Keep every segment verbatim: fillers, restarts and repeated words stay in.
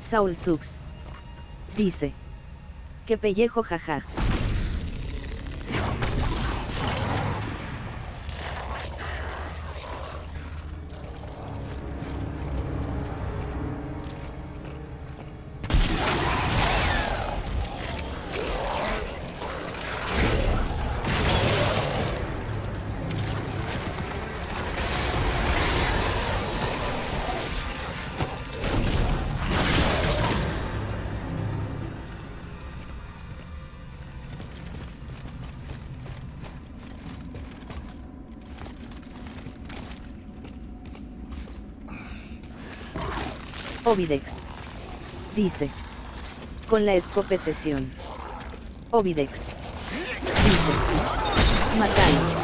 Saul Sux dice: ¡qué pellejo, jajaj! Ovidex dice: con la escopetación. Ovidex dice: matalos.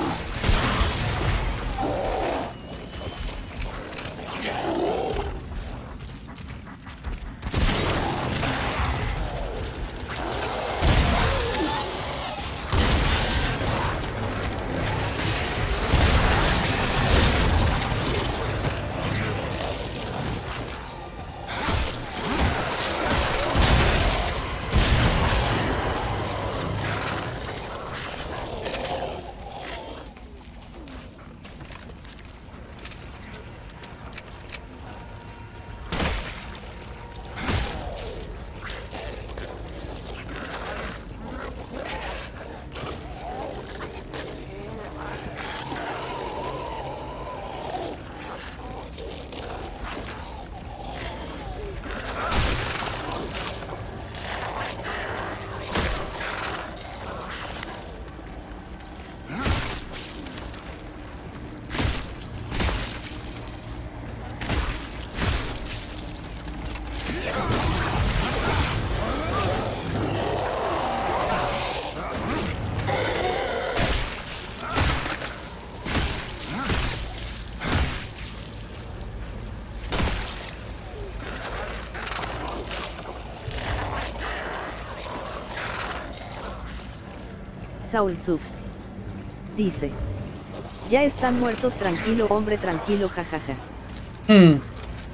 Saul Sux dice: ya están muertos, tranquilo hombre, tranquilo, jajaja. Hmm.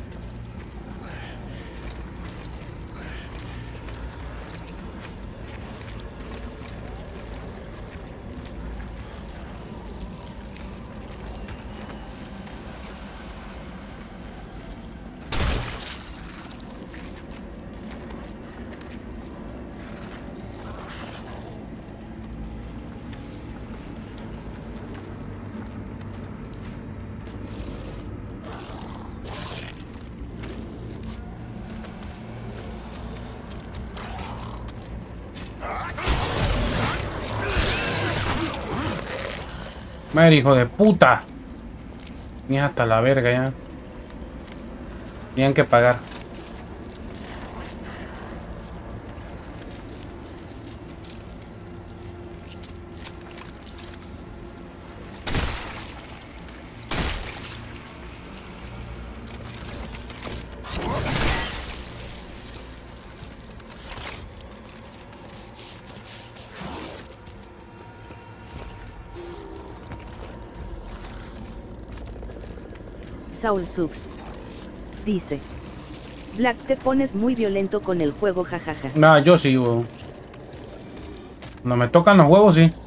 Madre, hijo de puta. Ni hasta la verga ya. Tenían que pagar. Saul Sux dice: Black, te pones muy violento con el juego, jajaja. Nah, yo sí, weón. Cuando me tocan los huevos, sí.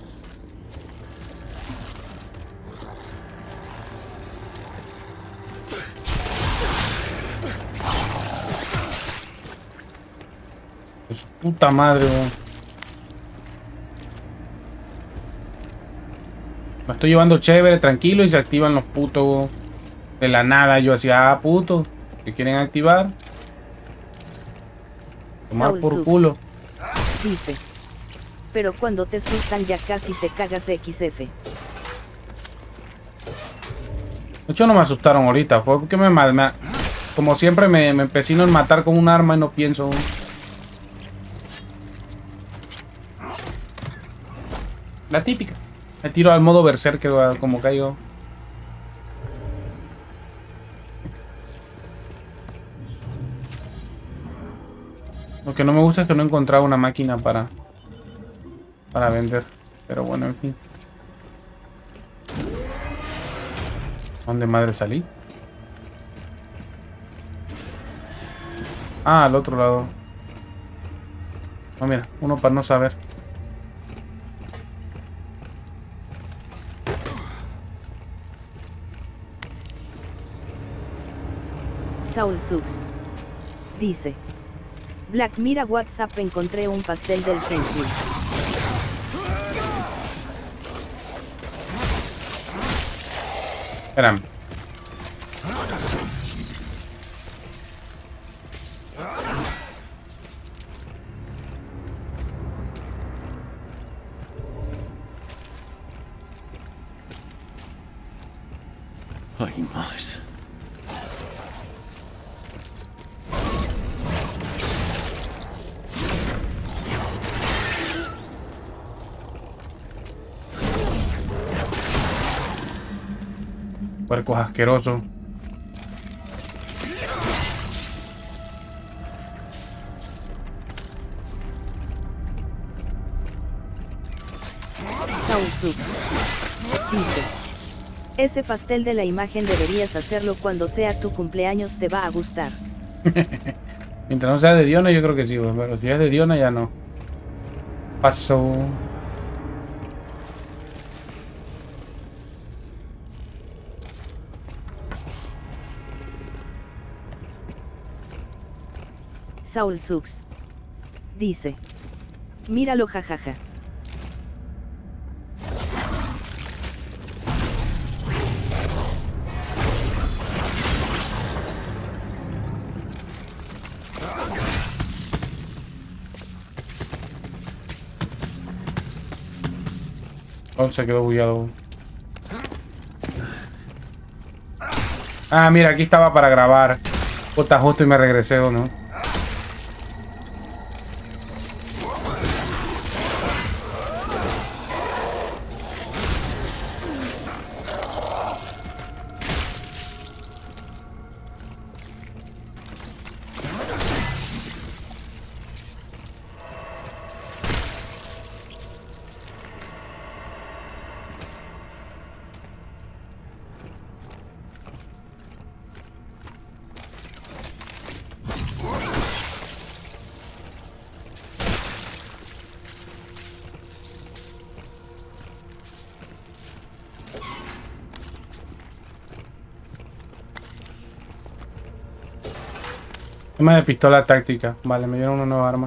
De su puta madre, weón. Me estoy llevando chévere, tranquilo, y se activan los putos, weón. De la nada yo hacía, ah, puto, que quieren activar. Tomar Saul por Sux culo. dice: pero cuando te asustan ya casi te cagas, equis efe. De hecho no me asustaron ahorita, fue porque me, me como siempre me, me empecino en matar con un arma y no pienso. La típica. Me tiro al modo berserker como caigo. Lo que no me gusta es que no he encontrado una máquina para para vender. Pero bueno, en fin. ¿Dónde madre salí? Ah, al otro lado. Oh, mira, uno para no saber. Saul Sux dice: Black, mira WhatsApp, encontré un pastel del Frenzy. Espérame. Ay, más. Puercos asquerosos. Saul Sux dice: ese pastel de la imagen deberías hacerlo cuando sea tu cumpleaños, te va a gustar. Mientras no sea de Diona, yo creo que sí, pero si es de Diona ya no. Paso. Saul Sux dice: míralo, jajaja. Oh, se quedó bugueado. Ah, mira, aquí estaba para grabar. Puta, justo y me regresé, ¿o no? Tema de pistola táctica. Vale, me dieron una nueva arma.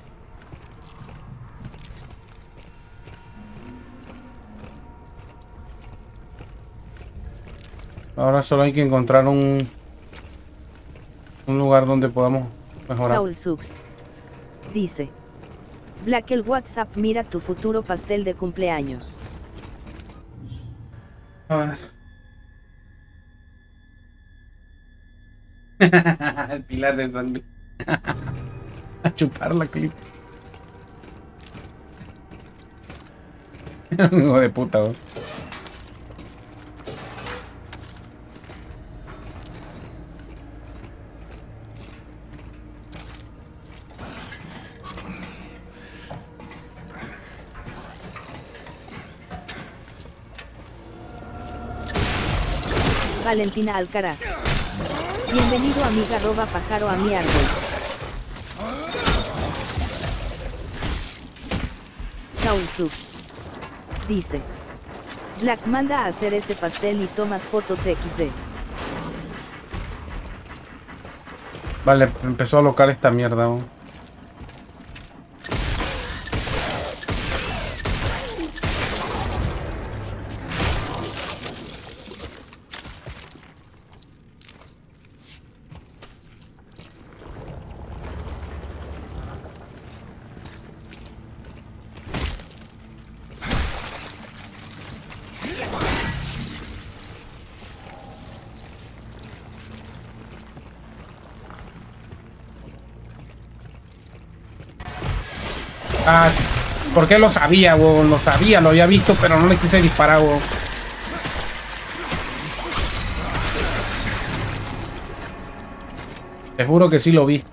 Ahora solo hay que encontrar un un lugar donde podamos mejorar. Saul Sux dice: Black, el WhatsApp, mira tu futuro pastel de cumpleaños. A ver. El pilar de sangre. A chupar la clip. Hijo de puta, ¿no? Valentina Alcaraz: bienvenido, amiga, roba pájaro a mi árbol. Saul Sux dice: Black, manda a hacer ese pastel y tomas fotos equis de. Vale, empezó a locar esta mierda, ¿no? Ah, sí. ¿Por qué lo sabía, weón? Lo sabía, lo había visto, pero no le quise disparar, weón. Te juro que sí lo vi.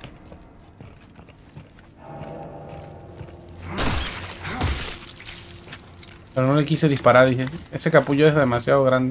Pero no le quise disparar, dije. Ese capullo es demasiado grande.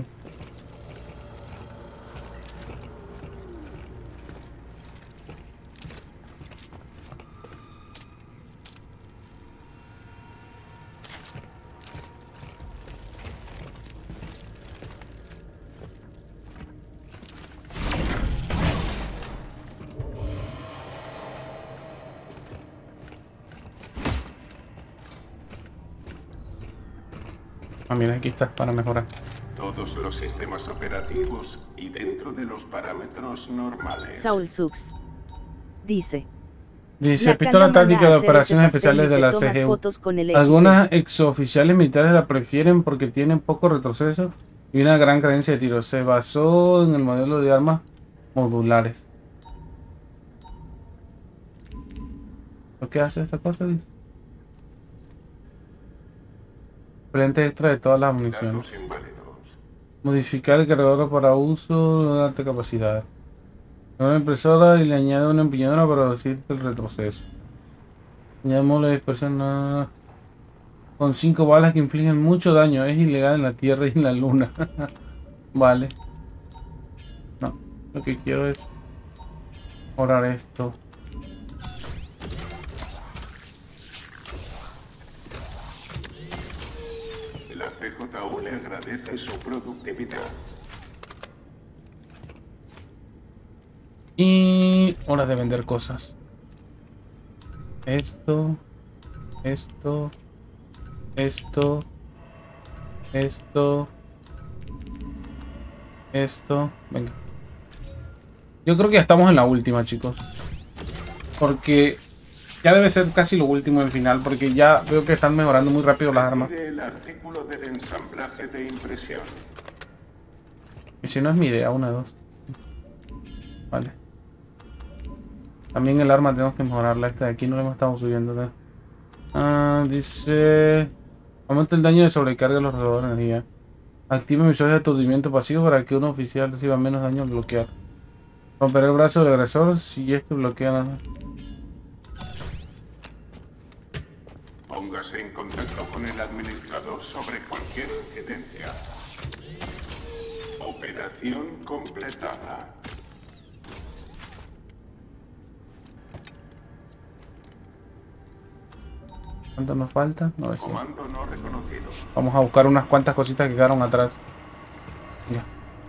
Ah, mira, aquí está, para mejorar. Todos los sistemas operativos y dentro de los parámetros normales. Saul Sux dice. Dice, La pistola Kanda manda táctica a de hacer operaciones ese pastel especiales y de te la tomas C G U. fotos con el equis de. Algunas exoficiales militares la prefieren porque tienen poco retroceso y una gran cadencia de tiro. Se basó en el modelo de armas modulares. ¿Lo que hace esta cosa? Dice. Frente extra de todas las municiones. Datos inválidos. Modificar el cargador para uso de alta capacidad. Una impresora y le añade una empuñadura para reducir el retroceso. Añadimos la dispersión a... con cinco balas que infligen mucho daño. Es ilegal en la Tierra y en la Luna. Vale. No, lo que quiero es mejorar esto. La C J U le agradece su productividad. Y hora de vender cosas. Esto, esto, esto, esto, esto. Venga. Yo creo que ya estamos en la última, chicos. Porque ya debe ser casi lo último del final. Porque ya veo que están mejorando muy rápido las armas. Retire el artículo del ensamblaje de impresión. Y si no es mi idea, una de dos. Vale. También el arma tenemos que mejorarla. Esta de aquí no la hemos estado subiendo, ¿no? Ah, dice... Aumenta el daño de sobrecarga de los alrededores de energía. Activa emisores de aturdimiento pasivo para que un oficial reciba menos daño al bloquear. Romper el brazo del agresor si este bloquea nada. Póngase en contacto con el administrador sobre cualquier incidencia. Operación completada. ¿Cuánto nos falta? novecientos. Comando no reconocido. Vamos a buscar unas cuantas cositas que quedaron atrás. Ya.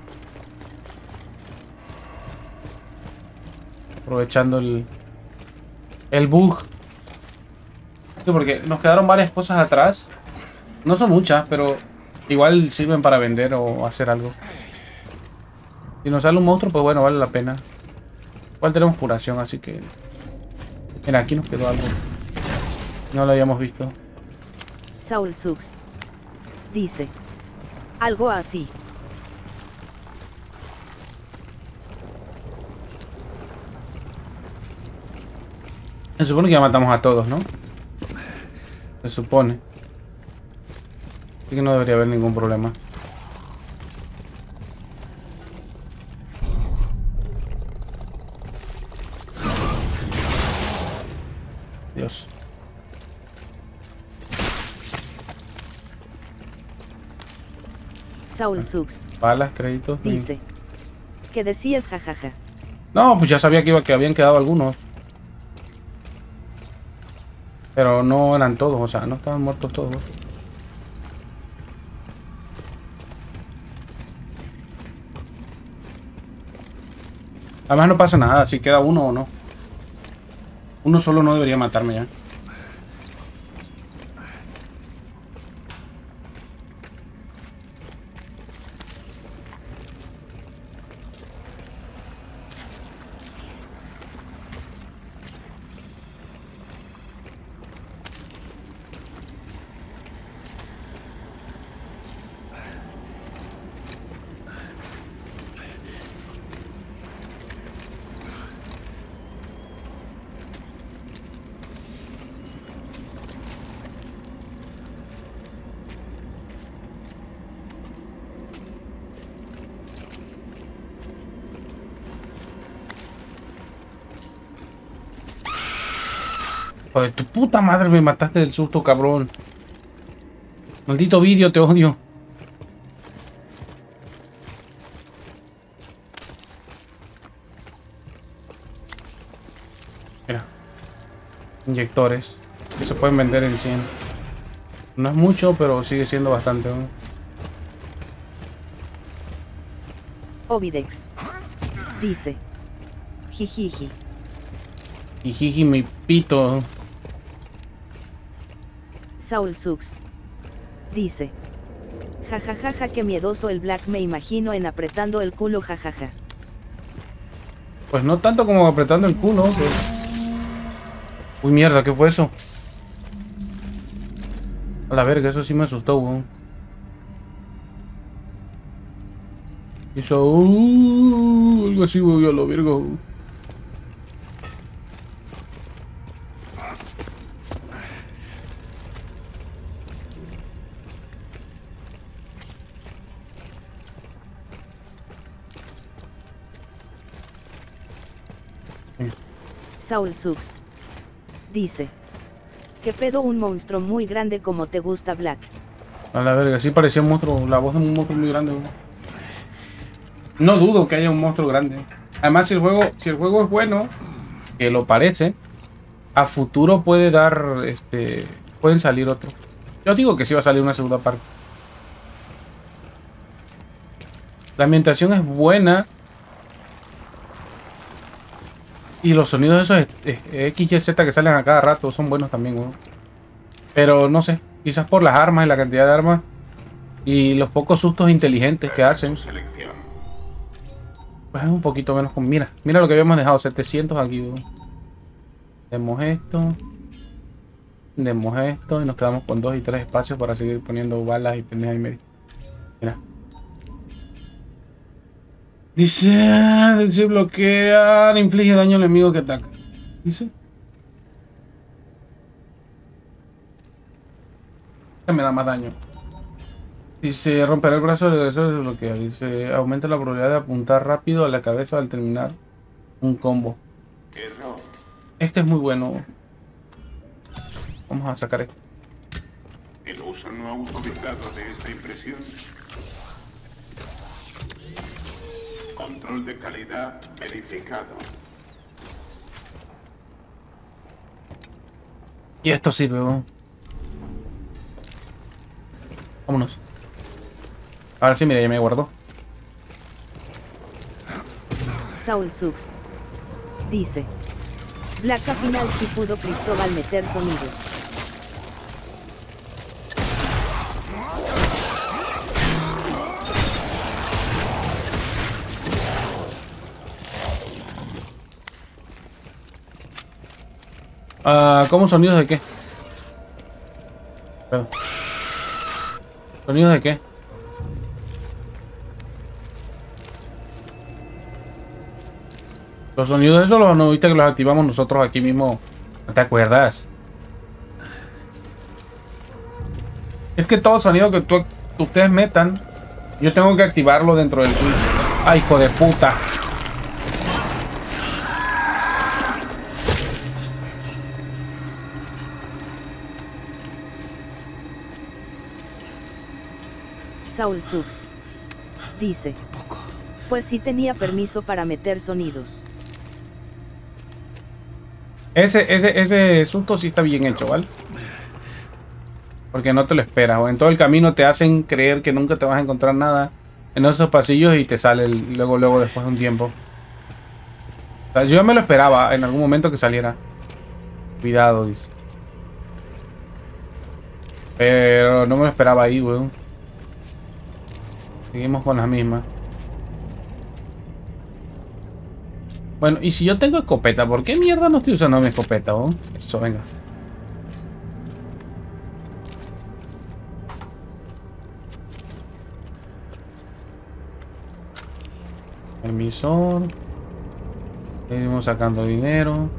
Aprovechando el... El bug. Sí, porque nos quedaron varias cosas atrás. No son muchas, pero igual sirven para vender o hacer algo. Si nos sale un monstruo, pues bueno, vale la pena. Igual tenemos curación, así que... Mira, aquí nos quedó algo. No lo habíamos visto. Saul Sux dice. Algo así. Se supone que ya matamos a todos, ¿no? Se supone. Así que no debería haber ningún problema. Dios. Saul Sux Balas, créditos. dice. ¿Qué decías, jajaja? No, pues ya sabía que, iba, que habían quedado algunos. Pero no eran todos, o sea, no estaban muertos todos. Además no pasa nada, si queda uno o no. Uno solo no debería matarme ya. Joder, tu puta madre, me mataste del susto, cabrón. Maldito vídeo, te odio. Mira. Inyectores. Que se pueden vender en cien. No es mucho, pero sigue siendo bastante, ¿no? Ovidex dice. Jijiji. Jijiji, mi pito. Saul Sux dice. Jajajaja, qué miedoso el Black, me imagino en apretando el culo, jajaja. Pues no tanto como apretando el culo. Pero... Uy, mierda, ¿qué fue eso? A la verga, eso sí me asustó, weón. Hizo... Uh, algo así, weón, a lo verga. Saul Sux dice: ¿qué pedo, un monstruo muy grande como te gusta, Black? A la verga, sí parecía un monstruo, la voz de un monstruo muy grande, weón. No dudo que haya un monstruo grande. Además, si el juego, si el juego es bueno, que lo parece, a futuro puede dar, este, pueden salir otros. Yo digo que sí va a salir una segunda parte. La ambientación es buena. Y los sonidos esos X Y Z que salen a cada rato son buenos también, weón. Pero no sé, quizás por las armas y la cantidad de armas y los pocos sustos inteligentes que hacen. Pues es un poquito menos con... Mira, mira lo que habíamos dejado, setecientos aquí, weón. Demos esto. Demos esto y nos quedamos con dos y tres espacios para seguir poniendo balas y pendejas y medio. Mira. Dice, dice bloquear, inflige daño al enemigo que ataca. Dice. Que me da más daño. Dice, romper el brazo de eso se bloquea. Dice, aumenta la probabilidad de apuntar rápido a la cabeza al terminar un combo. Este es muy bueno. Vamos a sacar esto. El uso no autorizado de esta impresión. Control de calidad verificado. Y esto sirve, ¿no? Vámonos. Ahora sí, mira, ya me guardó. Saul Sux dice: Black, al final sí pudo Cristóbal meter sonidos. Ah, ¿cómo sonidos de qué? Pero, ¿sonidos de qué? Los sonidos esos los no viste que los activamos nosotros aquí mismo. ¿No te acuerdas? Es que todo sonido que tú, ustedes metan, yo tengo que activarlo dentro del Twitch. ¡Ay, hijo de puta! Saul Sux dice: pues sí tenía permiso para meter sonidos. Ese, ese, ese susto sí está bien hecho, ¿vale? Porque no te lo esperas, o en todo el camino te hacen creer que nunca te vas a encontrar nada en esos pasillos y te sale el, luego, luego después de un tiempo. O sea, yo ya me lo esperaba en algún momento que saliera. Cuidado, dice. Pero no me lo esperaba ahí, weón. Seguimos con las mismas. Bueno, y si yo tengo escopeta, ¿por qué mierda no estoy usando mi escopeta, oh? Eso, venga. Emisor. Seguimos sacando dinero.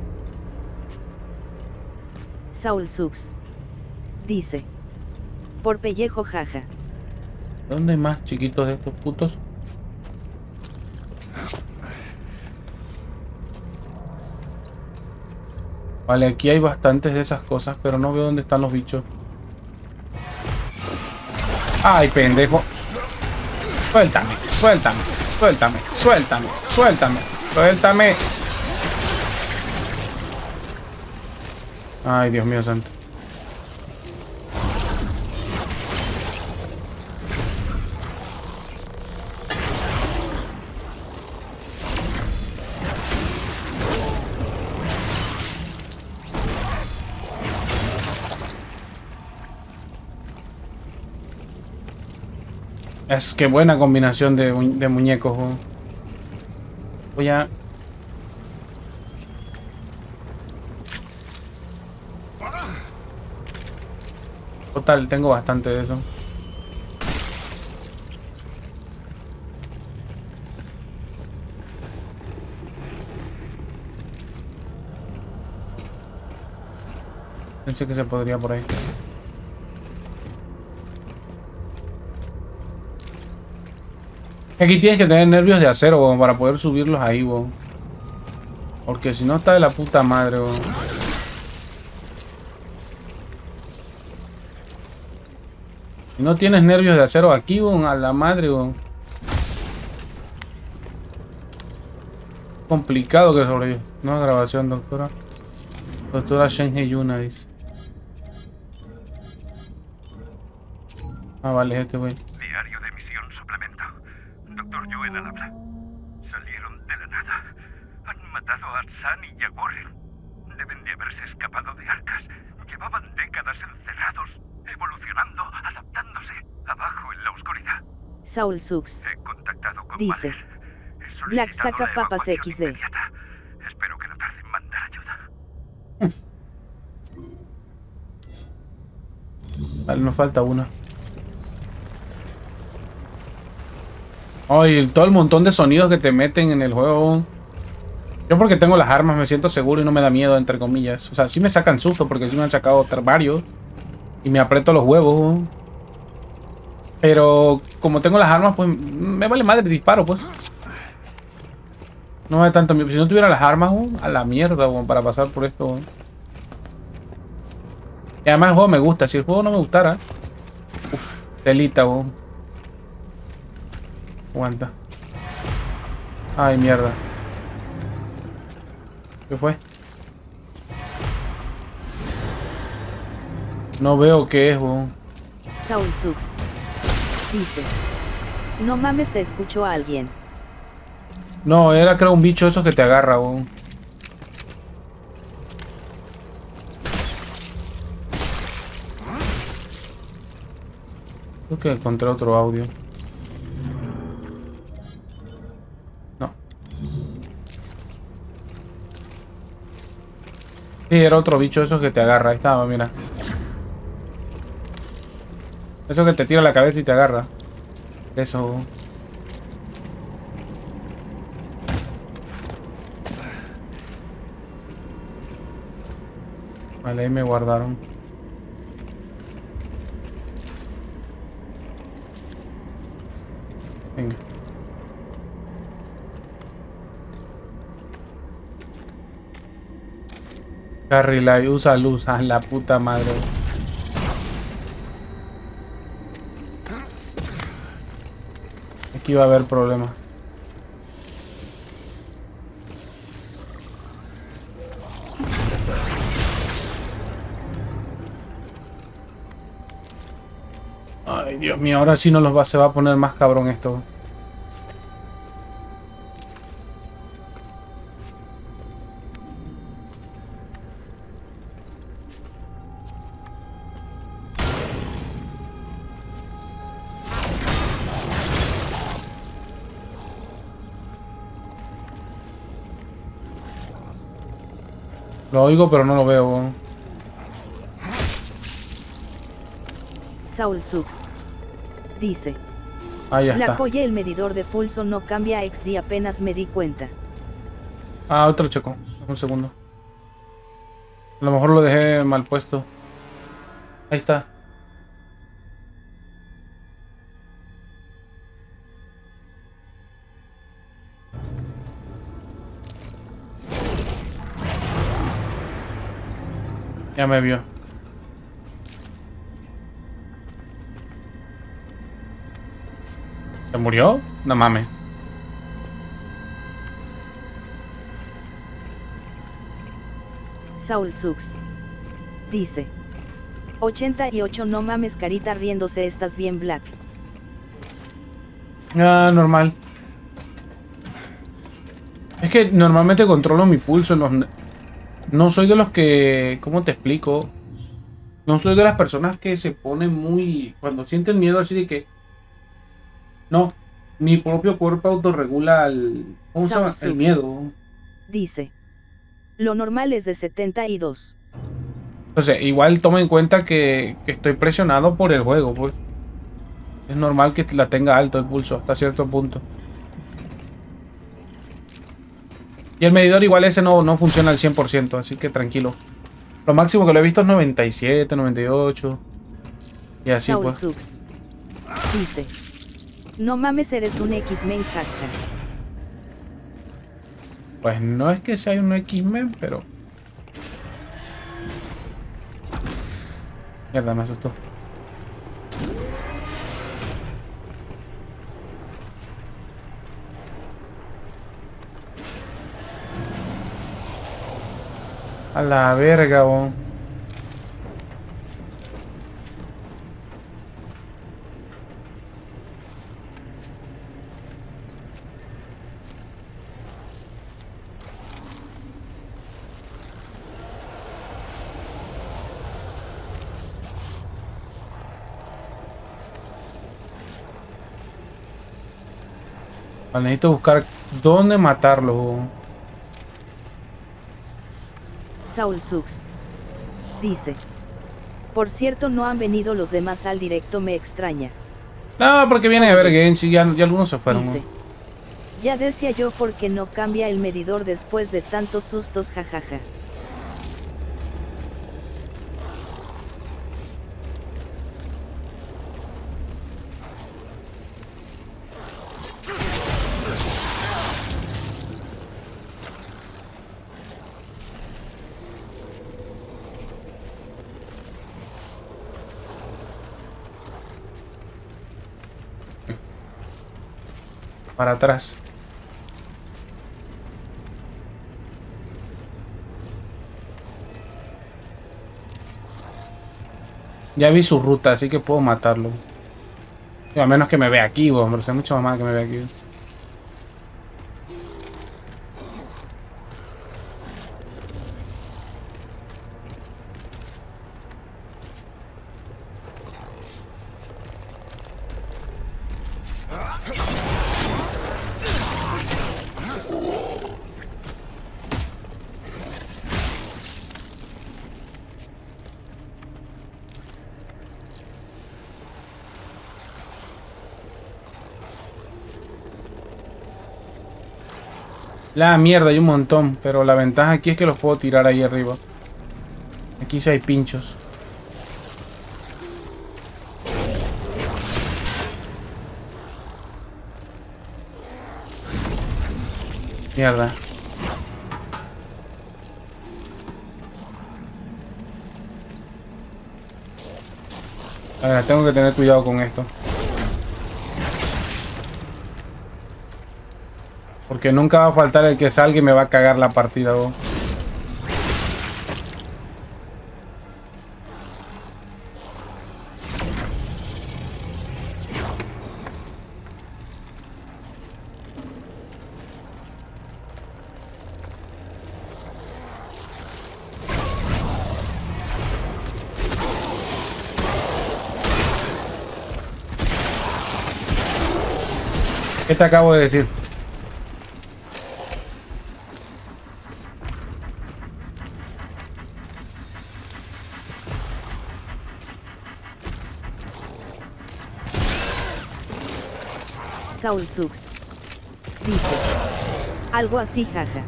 Saul Sux dice: por pellejo, jaja. ¿Dónde hay más chiquitos de estos putos? Vale, aquí hay bastantes de esas cosas, pero no veo dónde están los bichos. ¡Ay, pendejo! Suéltame, suéltame, suéltame, suéltame, suéltame, suéltame. Ay, Dios mío santo. Es que buena combinación de, de muñecos. Oh. Voy a... Total, tengo bastante de eso. Pensé que se podría por ahí. Aquí tienes que tener nervios de acero, bo, para poder subirlos ahí, bo. Porque si no está de la puta madre, bo. Si no tienes nervios de acero aquí, bo, a la madre, bo. Complicado que sobreviva. No, grabación, doctora. Doctora Shenhei Yuna, dice. Ah, vale, este güey. Diario de misión suplemento. Doctor Joel al habla. Salieron de la nada. Han matado a Arsan y Yaguren. Deben de haberse escapado de Arcas. Llevaban décadas encerrados, evolucionando, adaptándose, abajo en la oscuridad. Saul Sux. He contactado con Dice. Mahler. He Black solicitado saca la papas evacuación equis de. inmediata. Espero que no tarde en mandar ayuda. Vale, nos falta una. Ay, todo el montón de sonidos que te meten en el juego. Yo porque tengo las armas me siento seguro y no me da miedo, entre comillas. O sea, sí me sacan susto porque sí me han sacado varios. Y me aprieto los huevos. Pero como tengo las armas, pues me vale madre, disparo, pues. No hay tanto miedo. Si no tuviera las armas, a la mierda, para pasar por esto. Y además el juego me gusta. Si el juego no me gustara... Uf, telita, weón. Aguanta. Ay, mierda. ¿Qué fue? No veo qué es, weón. Saul Sux. Dice. No mames, se escuchó a alguien. No, era creo un bicho esos que te agarra, weón. Creo que encontré otro audio. No. Sí, era otro bicho esos que te agarra. Ahí estaba, mira. Eso que te tira la cabeza y te agarra. Eso. Vale, ahí me guardaron. Venga. Carrilay, usa luz, a la puta madre. Aquí va a haber problemas. Ay, Dios mío, ahora sí no los va, se va a poner más cabrón esto. Lo oigo, pero no lo veo. Saul Sux. Dice. Ah, ya La está. joya, el medidor de pulso no cambia X D, apenas me di cuenta. Ah, otro choco. Un segundo. A lo mejor lo dejé mal puesto. Ahí está. Ya me vio. ¿Se murió? No mames. Saul Sux. Dice. ochenta y ocho, no mames, carita riéndose, estás bien, Black. Ah, normal. Es que normalmente controlo mi pulso en los... No soy de los que... ¿Cómo te explico? No soy de las personas que se ponen muy... Cuando sienten miedo así de que... No, mi propio cuerpo autorregula el, ¿cómo se llama? El miedo. Dice. Lo normal es de setenta y dos. Entonces, igual toma en cuenta que, que estoy presionado por el juego, pues. Es normal que la tenga alto el pulso hasta cierto punto. Y el medidor igual ese no, no funciona al cien por ciento, así que tranquilo. Lo máximo que lo he visto es noventa y siete, noventa y ocho. Y así Saul pues. Sux. Dice. No mames, eres un X-Men, jaja. Pues no es que sea un X-Men, pero... Mierda, me asustó. A la verga, bo. Vale, necesito buscar dónde matarlo, bo. Saul Sux. Dice. Por cierto, no han venido los demás al directo, me extraña. No, porque viene a ver Genshin, ya, ya algunos se fueron. Dice. Ya decía yo por qué no cambia el medidor después de tantos sustos, jajaja. Para atrás. Ya vi su ruta, así que puedo matarlo. A menos que me vea aquí, bo, hombre. O sea, mucho más mal que me vea aquí. La mierda, hay un montón, pero la ventaja aquí es que los puedo tirar ahí arriba. Aquí sí hay pinchos. Mierda. A ver, tengo que tener cuidado con esto. Porque nunca va a faltar el que salga y me va a cagar la partida, bo. ¿Qué te acabo de decir? Saul Sux. Dice. Algo así, jaja.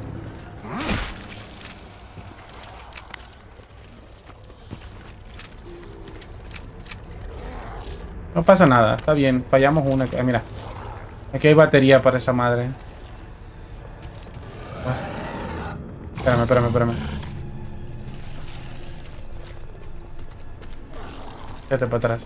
No pasa nada, está bien. Fallamos una. Ah, mira. Aquí hay batería para esa madre. Ah. Espérame, espérame, espérame. Quédate para atrás.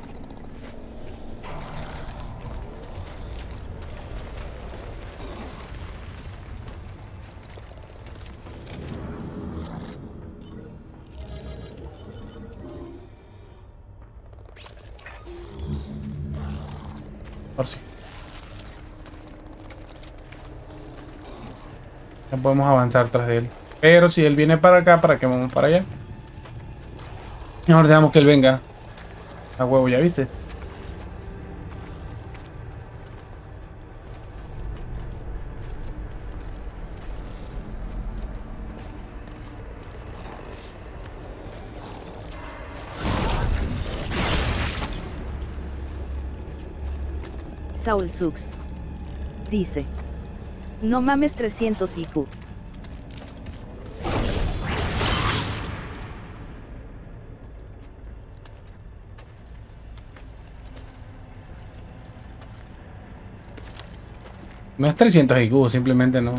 Por si. Ya podemos avanzar tras de él. Pero si él viene para acá, ¿para qué vamos para allá? Ahora dejamos que él venga. A huevo, ya viste. Saul Sux dice: no mames, trescientos I Q. No es trescientos I Q, simplemente no...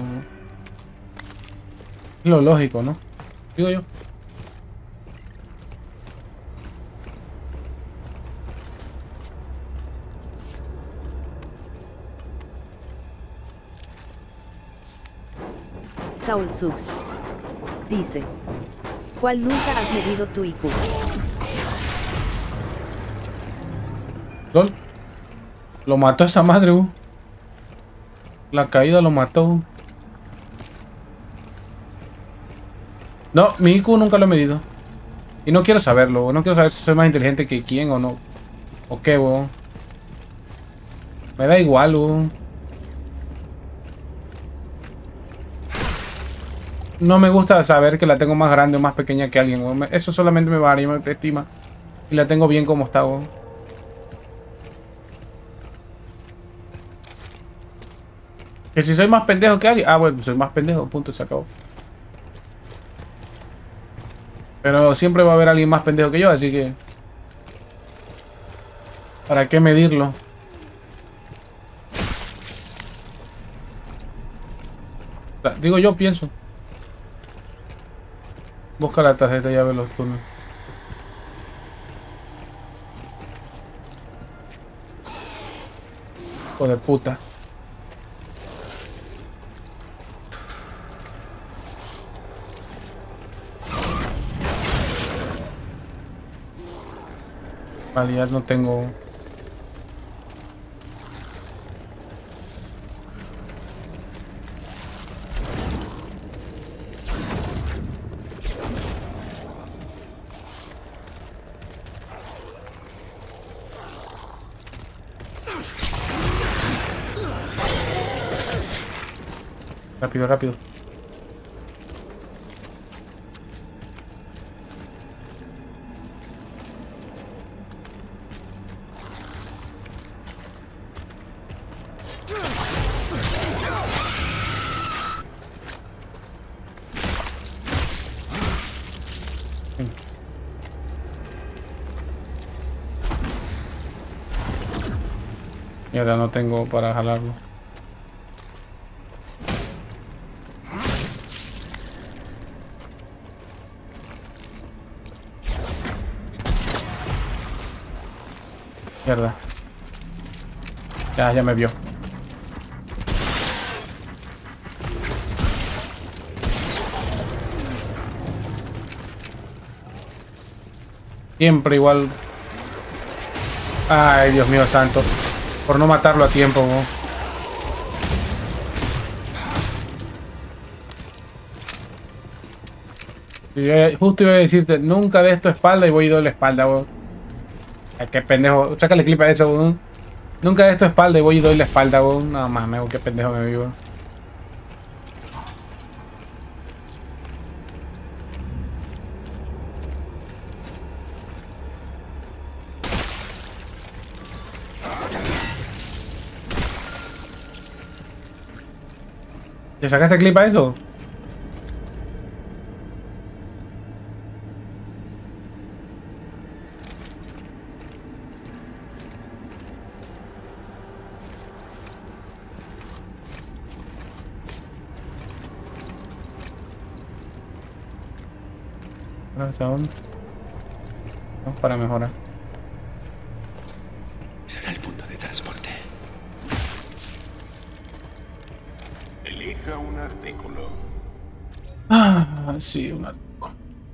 Es lo lógico, ¿no? Digo yo. Saul Sux dice: ¿cuál nunca has medido tu I Q? LOL. Lo mató esa madre, uh. La caída lo mató. No, mi I Q nunca lo he medido. Y no quiero saberlo, no quiero saber si soy más inteligente que quién o no. O qué, weón. Me da igual, weón. No me gusta saber que la tengo más grande o más pequeña que alguien, weón. Eso solamente me bajaría mi estima. Y la tengo bien como está, weón. Que si soy más pendejo que alguien. Ah, bueno, soy más pendejo, punto, se acabó. Pero siempre va a haber alguien más pendejo que yo, así que... ¿para qué medirlo? Digo yo, pienso. Busca la tarjeta y ya ve los turnos. Hijo de puta. Vale, ya no tengo... Rápido, rápido. Y ahora no tengo para jalarlo. Mierda. Ya, ya me vio. Siempre igual. Ay, Dios mío santo. Por no matarlo a tiempo, ¿no? Y justo iba a decirte, nunca de esto espalda y voy y doy la espalda, weón. Ay, qué pendejo. Sácale clip a eso, weón. Nunca de esto espalda y voy y doy la espalda, weón. Nada más, me qué pendejo me vivo. ¿Le sacaste clip a eso? ¿Hacia dónde? Vamos para mejorar. Será el punto de transporte. Elija un artículo. Ah, sí, un artículo.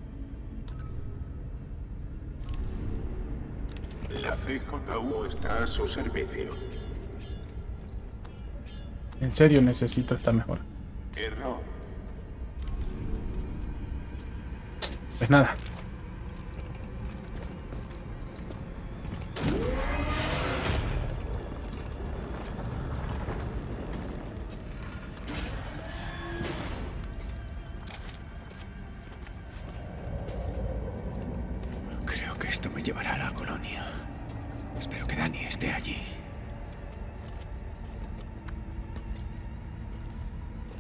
La C J U está a su servicio. En serio necesito esta mejora. Error. Pues nada. Creo que esto me llevará a la colonia. Espero que Dani esté allí.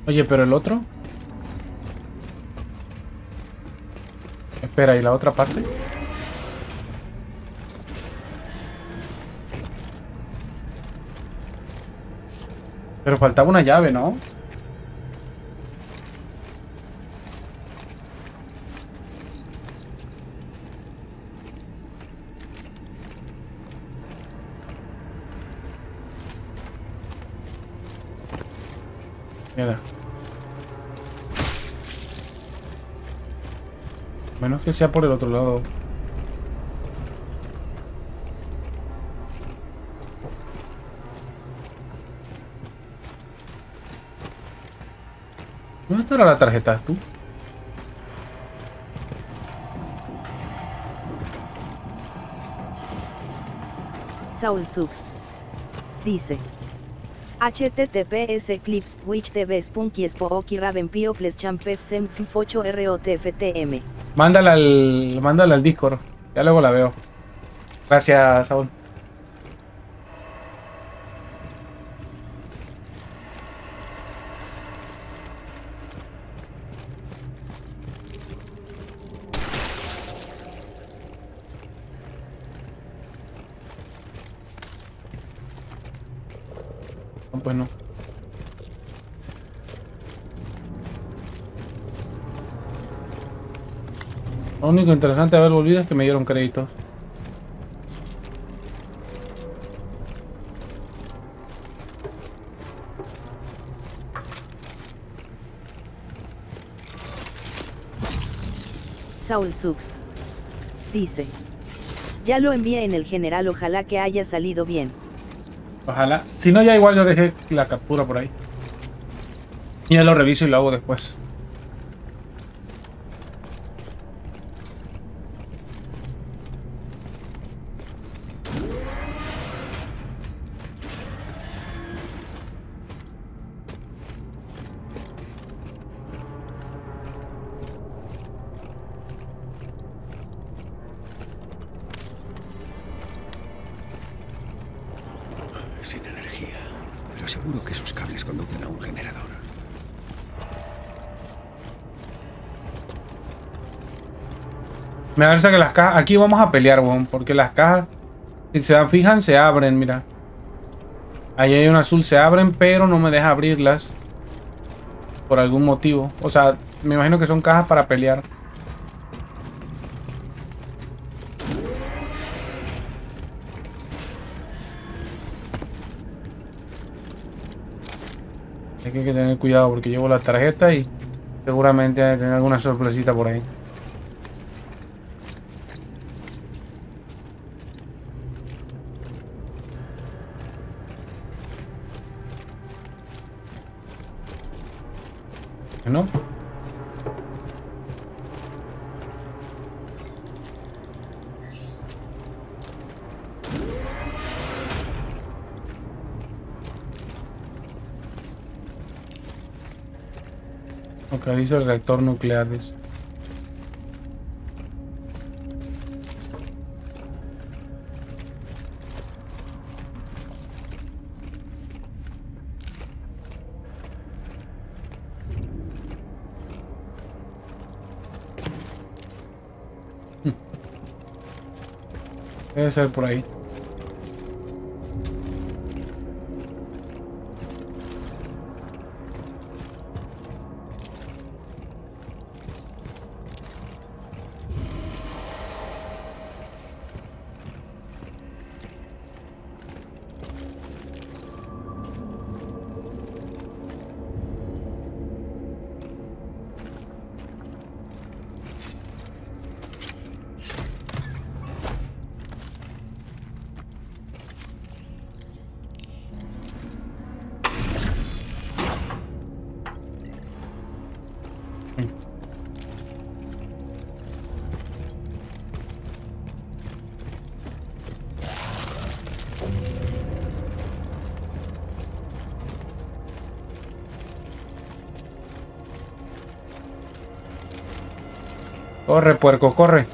Oye, pero el otro. Espera, ¿y la otra parte? Pero faltaba una llave, ¿no? Mira. Menos que sea por el otro lado. ¿Dónde estará la tarjeta, tú? Saul Sux dice: https eclipse twitch tv spunky spooky raven piocles champef sem ocho rotftm. Mándala al, mándala al Discord. Ya luego la veo. Gracias, Saúl. No, pues no. Lo único interesante de haber volvido es que me dieron créditos. Saul Sux dice: ya lo envié en el general, ojalá que haya salido bien. Ojalá. Si no, ya igual yo dejé la captura por ahí. Y ya lo reviso y lo hago después. Sin energía. Pero seguro que esos cables conducen a un generador. Me parece que las cajas... Aquí vamos a pelear, weón. Porque las cajas, si se fijan, se abren, mira. Ahí hay un azul, se abren, pero no me deja abrirlas. Por algún motivo. O sea, me imagino que son cajas para pelear. Hay que tener cuidado porque llevo la tarjeta y seguramente hay que tener alguna sorpresita por ahí. ¿No? Localiza el reactor nuclear. Dice. Debe ser por ahí. Corre, puerco, corre.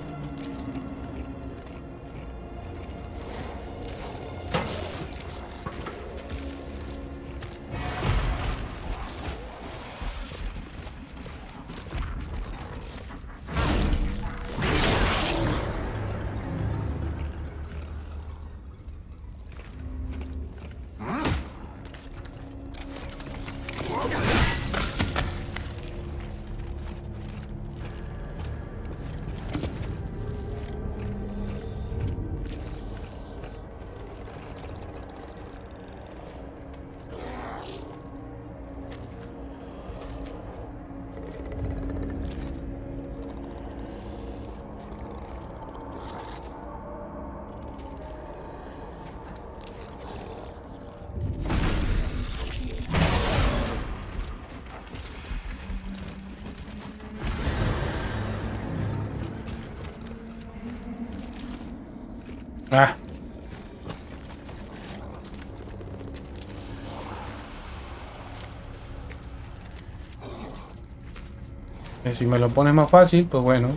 Ah. Y si me lo pones más fácil, pues bueno.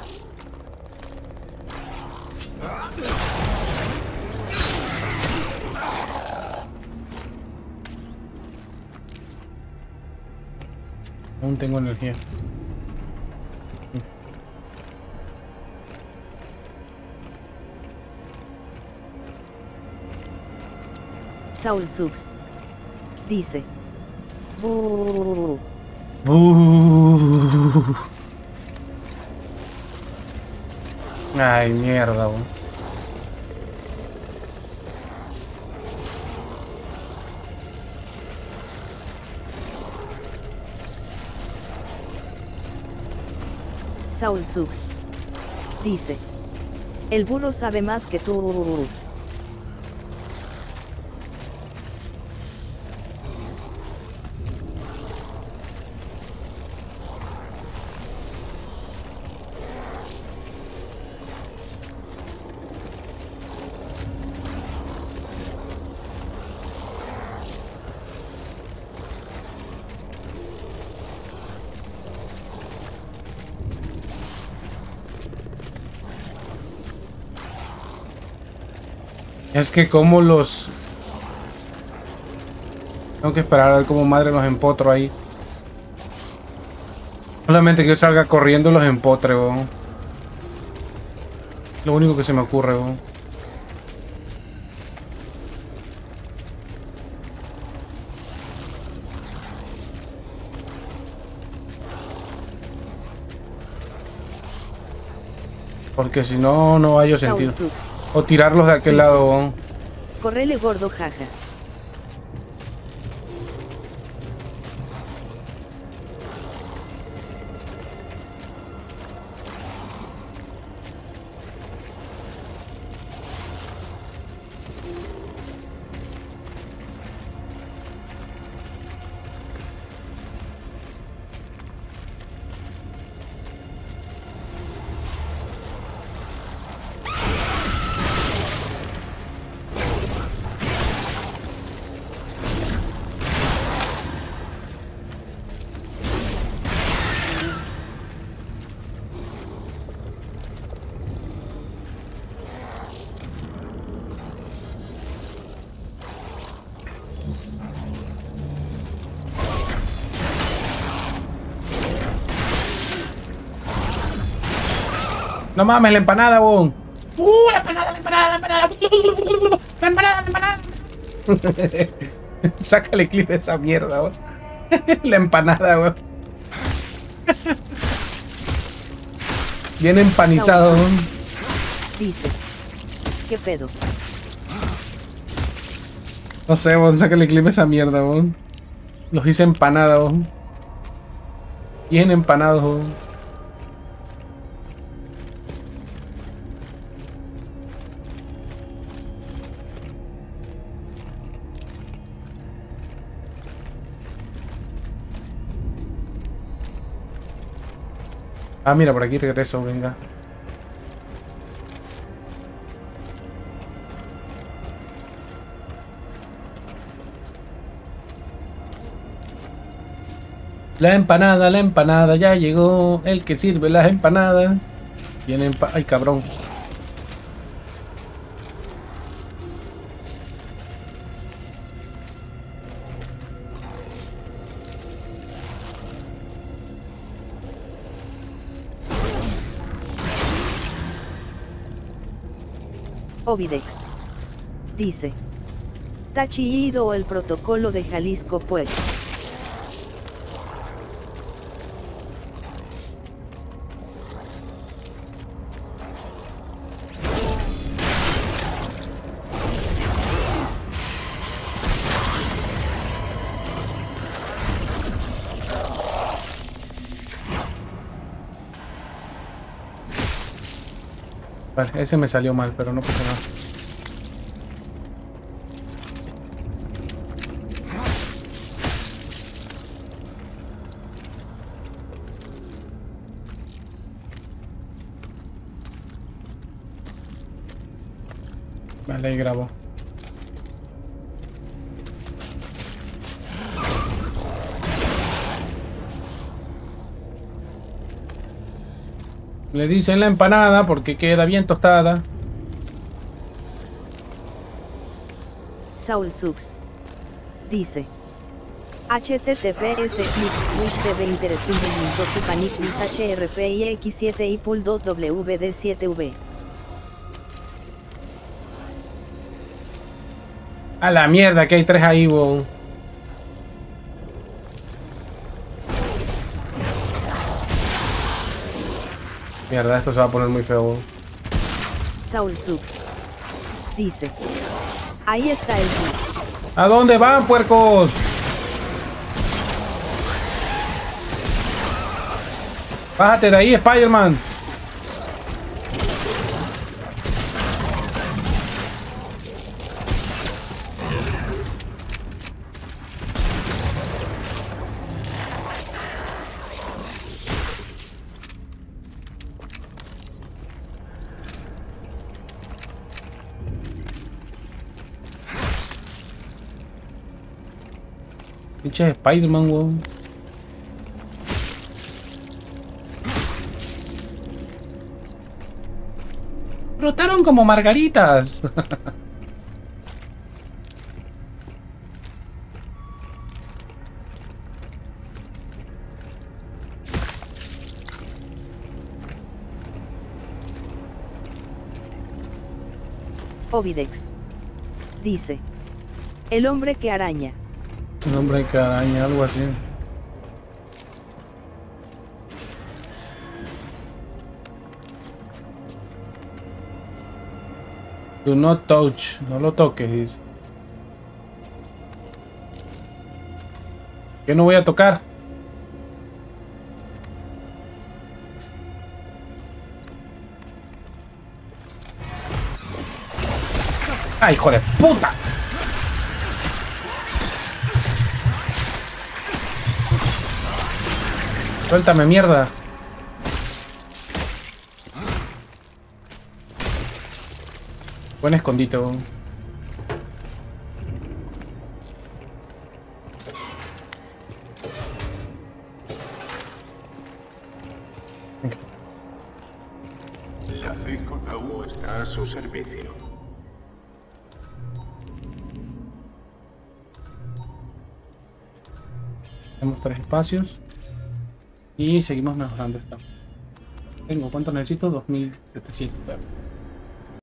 Aún tengo energía. Saul Sux dice: "Buh". Uh. Ay, mierda, bro. Saul Sux dice: "El burro sabe más que tú". Es que como los... Tengo que esperar a ver cómo madre los empotro ahí. Solamente que yo salga corriendo los empotre, bo. Lo único que se me ocurre, bo. Porque si no, no hay sentido. O tirarlos de aquel lado, bo. Correle gordo, jaja. No mames, la empanada, bon. ¡Uh! La empanada, la empanada, la empanada. La empanada, la empanada. Sácale clip de esa mierda, bon. La empanada, bon. Bien empanizado, bon. Dice: ¿qué pedo? No sé, bon. Sácale clip de esa mierda, bon. Los hice empanada, bon. Bien empanados, bon. Ah, mira, por aquí regreso, venga. La empanada, la empanada, ya llegó el que sirve las empanadas. Viene empa... Ay, cabrón. Ovidex dice: Tachiido o el protocolo de Jalisco, pues. Vale, ese me salió mal, pero no pasa nada. Vale, grabo. Le dicen la empanada porque queda bien tostada. Saul Sux dice: H T T P S click interesting H R P I X siete I Pool dos W D siete V. A la mierda que hay tres ahí, bo. Mierda, esto se va a poner muy feo. Saul Sux dice: ahí está el click. ¿A dónde van, puercos? Bájate de ahí, Spider-Man. Pinche Spider-Man, weón. Brotaron como margaritas. Ovidex dice: el hombre que araña. Un hombre que araña, algo así. Do not touch, no lo toques, dice. ¿Qué no voy a tocar? ¡Ay, hijo de puta! Suéltame, mierda. Buen escondite, weón. La C J U está a su servicio. Tenemos tres espacios. Y seguimos mejorando esto. Tengo, ¿cuánto necesito? dos mil setecientos.